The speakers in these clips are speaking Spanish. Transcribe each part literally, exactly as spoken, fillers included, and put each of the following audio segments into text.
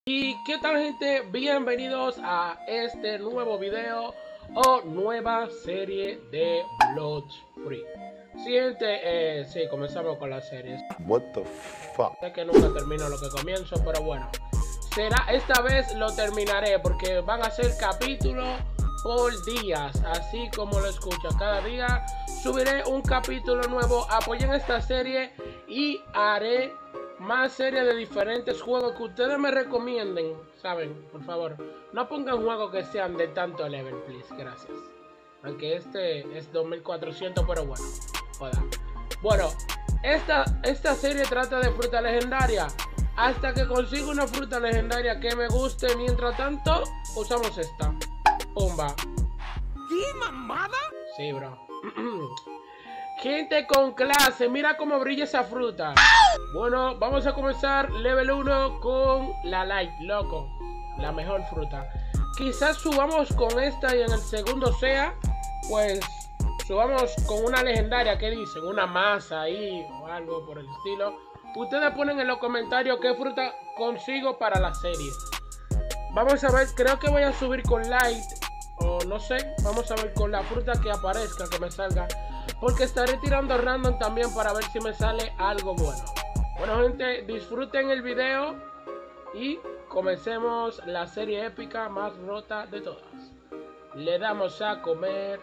Y qué tal, gente, bienvenidos a este nuevo video o nueva serie de Blood Free. Sí, gente, eh, sí, comenzamos con las series. What the fuck? Sé que nunca termino lo que comienzo, pero bueno, será esta vez lo terminaré porque van a ser capítulos por días, así como lo escuchas. Cada día subiré un capítulo nuevo. Apoyen esta serie y haré más series de diferentes juegos que ustedes me recomienden, ¿saben? Por favor, no pongan juegos que sean de tanto level, please, gracias. Aunque este es dos mil cuatrocientos, pero bueno, joda. Bueno, esta, esta serie trata de fruta legendaria. Hasta que consiga una fruta legendaria que me guste. Mientras tanto, usamos esta. Pumba. ¿Qué mamada? Sí, bro. Gente con clase, mira cómo brilla esa fruta. Bueno, vamos a comenzar level uno con la light, loco. La mejor fruta. Quizás subamos con esta y en el segundo sea, pues, subamos con una legendaria. ¿Qué dicen? Una masa ahí o algo por el estilo. Ustedes ponen en los comentarios qué fruta consigo para la serie. Vamos a ver, creo que voy a subir con light. O no sé, vamos a ver con la fruta que aparezca, que me salga. Porque estaré tirando random también para ver si me sale algo bueno. Bueno, gente, disfruten el video y comencemos la serie épica más rota de todas. Le damos a comer.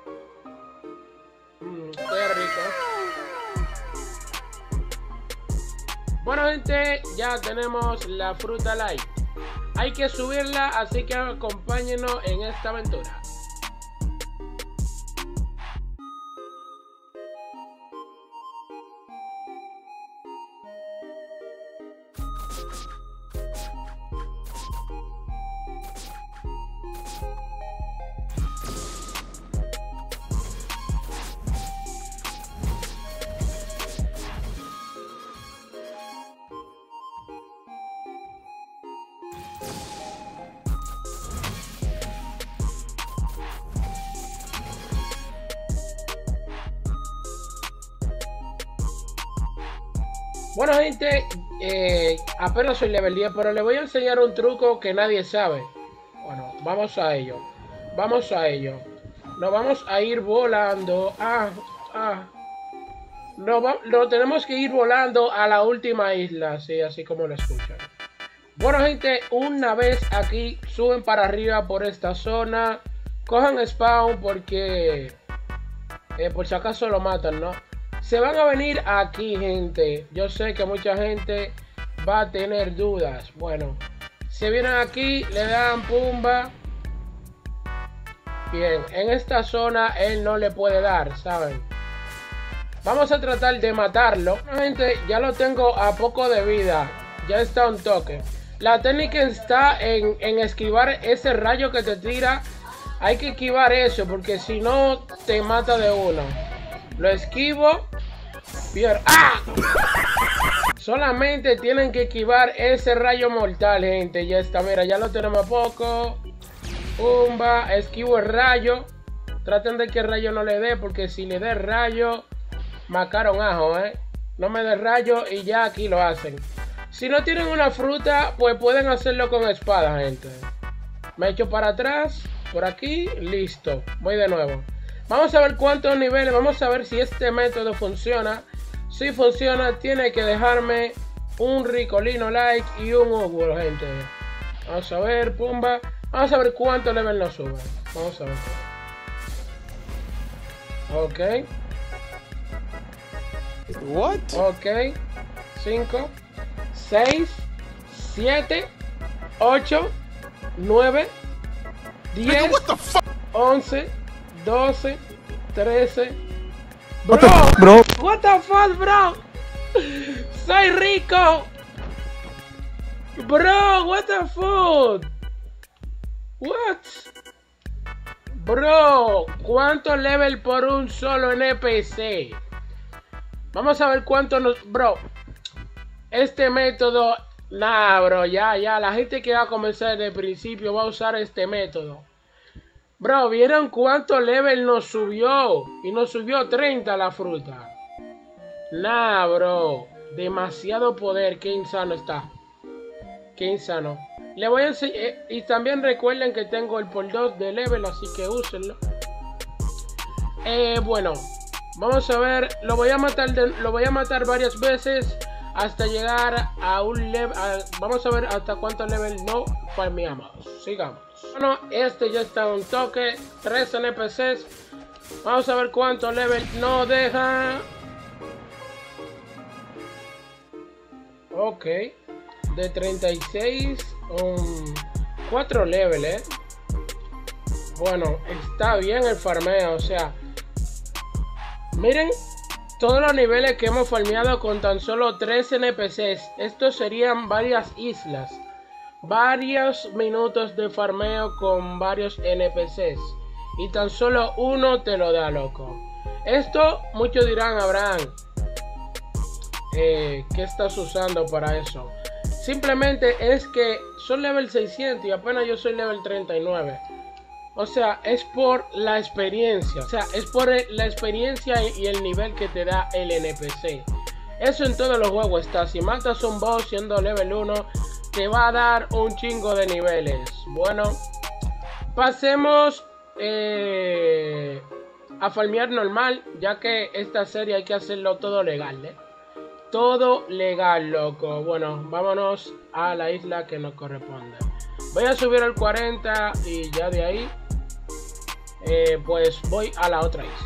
Mmm, qué rico. Bueno, gente, ya tenemos la fruta light. Hay que subirla, así que acompáñenos en esta aventura. Bueno, gente, eh, apenas soy level diez, pero le voy a enseñar un truco que nadie sabe. Bueno, vamos a ello. Vamos a ello. Nos vamos a ir volando. Ah, ah. Nos va, no, tenemos que ir volando a la última isla, sí, así como lo escuchan. Bueno, gente, una vez aquí, suben para arriba por esta zona. Cojan spawn porque eh, por si acaso lo matan, ¿no? Se van a venir aquí, gente. Yo sé que mucha gente va a tener dudas. Bueno, se vienen aquí, le dan pumba. Bien, en esta zona él no le puede dar, ¿saben? Vamos a tratar de matarlo. Gente, ya lo tengo a poco de vida. Ya está un toque. La técnica está en, en esquivar ese rayo que te tira. Hay que esquivar eso, porque si no te mata de uno. Lo esquivo. Bien. ¡Ah! Solamente tienen que esquivar ese rayo mortal, gente. Ya está, mira, ya lo tenemos a poco. Pumba, esquivo el rayo. Traten de que el rayo no le dé, porque si le dé rayo, macaron ajo, eh. No me dé rayo y ya aquí lo hacen. Si no tienen una fruta, pues pueden hacerlo con espada, gente. Me echo para atrás, por aquí, listo. Voy de nuevo. Vamos a ver cuántos niveles, vamos a ver si este método funciona. Si funciona, tiene que dejarme un ricolino like y un Hugo, gente. Vamos a ver, pumba. Vamos a ver cuántos niveles nos suben. Vamos a ver. Ok. What? Ok. cinco, seis, siete, ocho, nueve, diez, once, doce, trece. Bro, Bro. what the fuck, bro? Soy rico. Bro, what the fuck? What? Bro, ¿cuánto level por un solo N P C? Vamos a ver cuánto nos... Bro, este método... Nah, bro, ya, ya. La gente que va a comenzar desde el principio va a usar este método. Bro, ¿vieron cuánto level nos subió? Y nos subió treinta la fruta. Nah, bro. Demasiado poder. Qué insano está. Qué insano. Le voy a enseñar. Eh, y también recuerden que tengo el por dos de level, así que úsenlo. Eh, bueno, vamos a ver. Lo voy a matar, de, lo voy a matar varias veces hasta llegar a un level. A, vamos a ver hasta cuántos level no farmeamos. Sigamos. Bueno, este ya está un toque. tres N P Cs. Vamos a ver cuántos level no deja. Ok. De treinta y seis. Um, cuatro level, eh. Bueno, está bien el farmeo. O sea, miren todos los niveles que hemos farmeado con tan solo tres N P Cs. Estos serían varias islas. Varios minutos de farmeo con varios N P Cs. Y tan solo uno te lo da, loco. Esto, muchos dirán, Abraham, eh, ¿qué estás usando para eso? Simplemente es que son level seiscientos y apenas yo soy level treinta y nueve. O sea, es por la experiencia. O sea, es por la experiencia y el nivel que te da el N P C. Eso en todos los juegos está. Si matas un boss siendo level uno, te va a dar un chingo de niveles. Bueno, pasemos eh, a farmear normal, ya que esta serie hay que hacerlo todo legal, ¿eh? Todo legal, loco. Bueno, vámonos a la isla que nos corresponde. Voy a subir al cuarenta y ya de ahí eh, pues voy a la otra isla.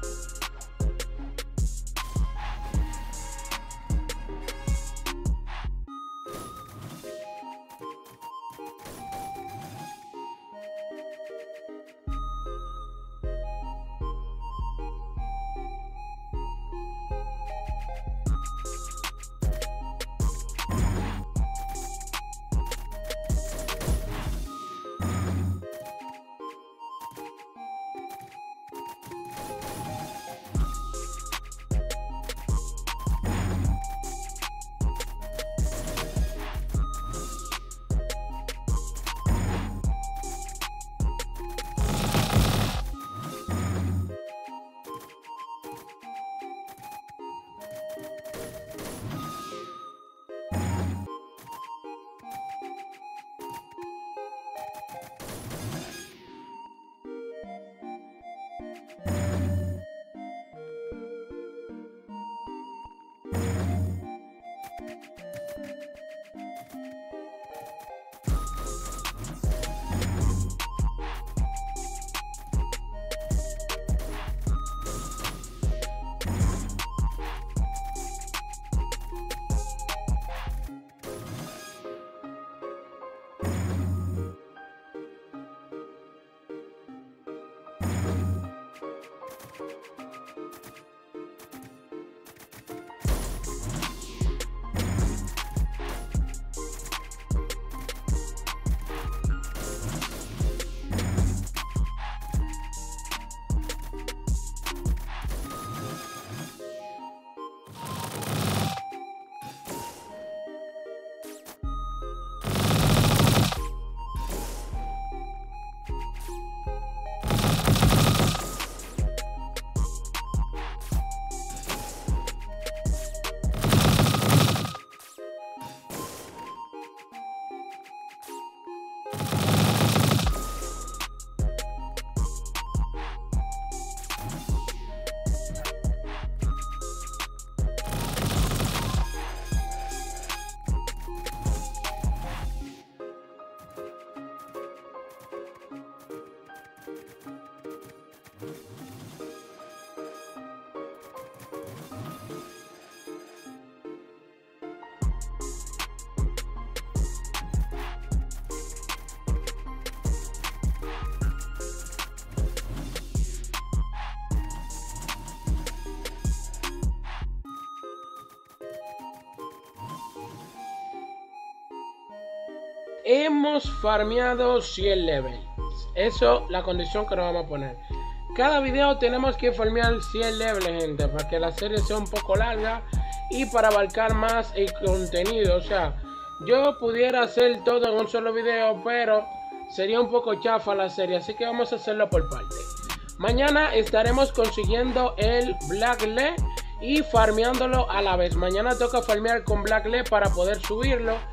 Hemos farmeado cien levels. Eso, la condición que nos vamos a poner. Cada video tenemos que farmear cien levels, gente, para que la serie sea un poco larga y para abarcar más el contenido. O sea, yo pudiera hacer todo en un solo video, pero sería un poco chafa la serie, así que vamos a hacerlo por partes. Mañana estaremos consiguiendo el Black Le y farmeándolo a la vez. Mañana toca farmear con Black Le para poder subirlo.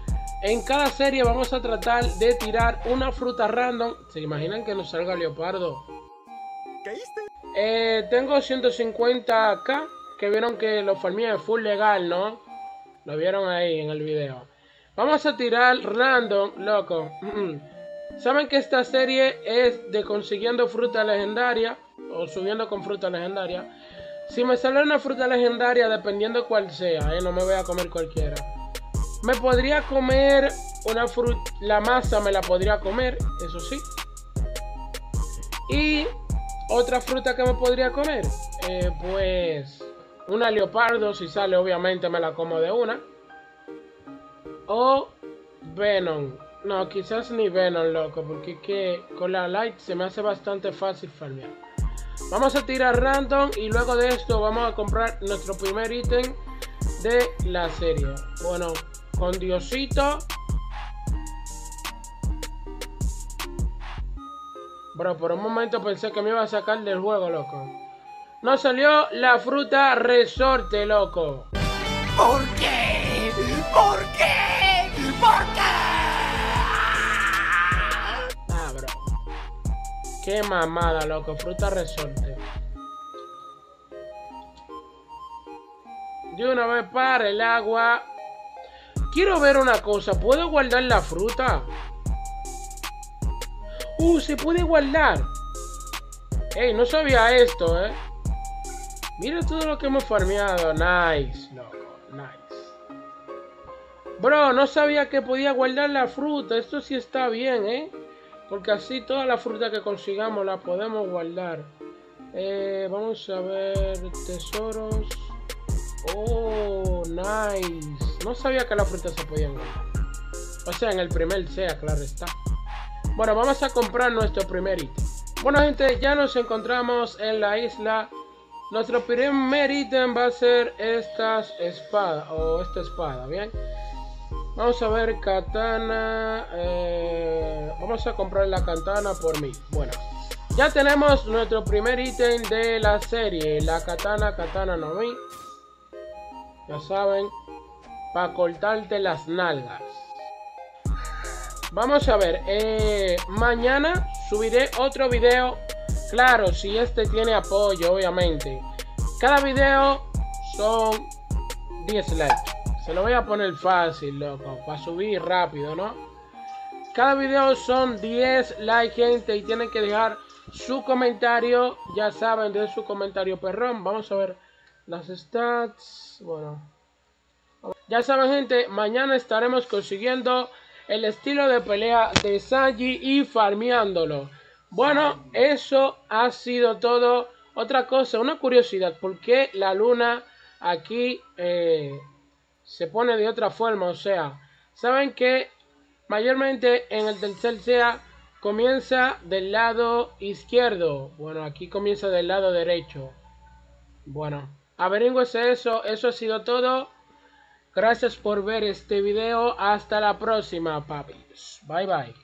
En cada serie vamos a tratar de tirar una fruta random. ¿Se imaginan que nos salga leopardo? ¿Caíste? Eh, tengo ciento cincuenta k, que vieron que lo farmé full legal, ¿no? Lo vieron ahí en el video. Vamos a tirar random, loco. Saben que esta serie es de consiguiendo fruta legendaria o subiendo con fruta legendaria. Si me sale una fruta legendaria, dependiendo cuál sea, ¿eh? No me voy a comer cualquiera. Me podría comer una fruta, la masa me la podría comer, eso sí. Y otra fruta que me podría comer, eh, pues una leopardo, si sale obviamente me la como de una. O Venom. No, quizás ni Venom, loco, porque es que con la light se me hace bastante fácil farmear. Vamos a tirar random y luego de esto vamos a comprar nuestro primer ítem de la serie. Bueno, con Diosito. Bro, por un momento pensé que me iba a sacar del juego, loco. Nos salió la fruta resorte, loco. ¿Por qué? ¿Por qué? ¿Por qué? Ah, bro. Qué mamada, loco. Fruta resorte. De una vez para el agua. Quiero ver una cosa. ¿Puedo guardar la fruta? Uh, se puede guardar. Ey, no sabía esto, eh. Mira todo lo que hemos farmeado. Nice, loco. Nice. Bro, no sabía que podía guardar la fruta. Esto sí está bien, eh. Porque así toda la fruta que consigamos la podemos guardar. Eh, vamos a ver. Tesoros. Oh, nice. No sabía que las frutas se podían guardar. O sea, en el primer sea, claro está. Bueno, vamos a comprar nuestro primer ítem. Bueno, gente, ya nos encontramos en la isla. Nuestro primer ítem va a ser estas espadas. O esta espada, ¿bien? Vamos a ver, katana. Eh, vamos a comprar la katana por mí. Bueno, ya tenemos nuestro primer ítem de la serie. La katana, katana no vi. Ya saben, para cortarte las nalgas. Vamos a ver, eh, mañana subiré otro video. Claro, si este tiene apoyo, obviamente. Cada video son diez likes. Se lo voy a poner fácil, loco, para subir rápido, ¿no? Cada video son diez likes, gente, y tienen que dejar su comentario. Ya saben, de su comentario perrón. Vamos a ver las stats. Bueno, ya saben, gente, mañana estaremos consiguiendo el estilo de pelea de Sanji y farmeándolo. Bueno, eso ha sido todo. Otra cosa, una curiosidad, ¿por qué la luna aquí eh, se pone de otra forma? O sea, saben que mayormente en el tercer sea comienza del lado izquierdo. Bueno, aquí comienza del lado derecho. Bueno, averígüese eso. Eso ha sido todo. Gracias por ver este video. Hasta la próxima, papis. Bye, bye.